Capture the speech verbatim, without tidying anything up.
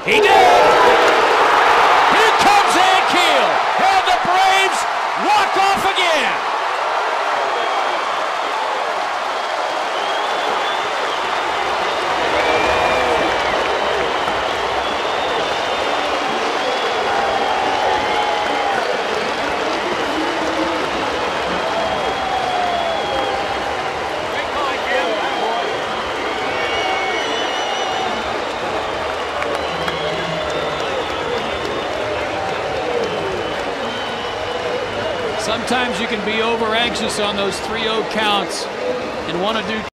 He did! Here comes Ankiel, and the Braves walk off again. Sometimes you can be over anxious on those three oh counts and want to do